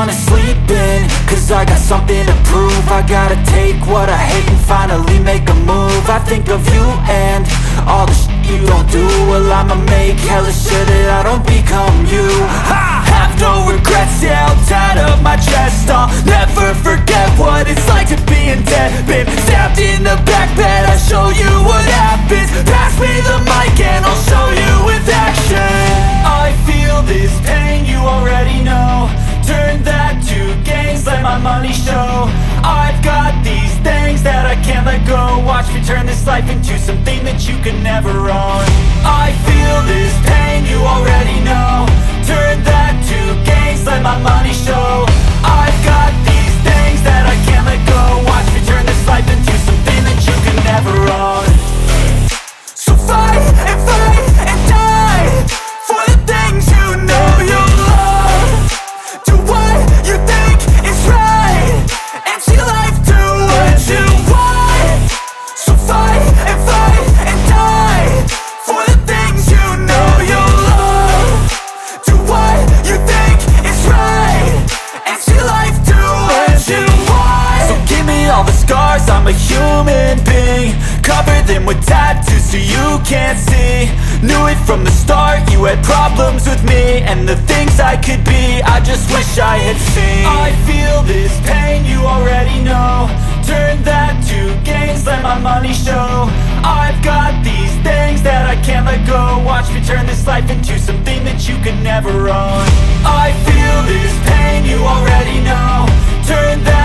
wanna sleep in, cause I got something to prove. I gotta take what I hate and finally make a move. I think of you and all the shit you don't do. Well, I'ma make hella sure that I don't become you. I have no regrets, yeah, I'll tie up my chest. I'll never forget what it's like to be in debt. Been stabbed in the back bed, I'll show you what happens. Pass me the mic and I'll show you with action. I feel this pain, you already know. Turn that to gains, let my money show. I've got these things that I can't let go. Watch me turn this life into something that you can never own. I feel this pain, you already know. Turn that to gains, let my money show. I've got these things that I can't let go. Watch me turn this life into something that you can never own. So fight and die for the things you know you love. Do what you think is right and see life do what you want. So fight and die for the things you know you love. Do what you think is right and see life do what you want. So give me all the scars, I'm a human being. Cover them with tattoos so you can't see. Knew it from the start, you had problems with me and the things I could be, I just wish I had seen. I feel this pain, you already know. Turn that to gains, let my money show. I've got these things that I can't let go. Watch me turn this life into something that you can never own. I feel this pain, you already know. Turn that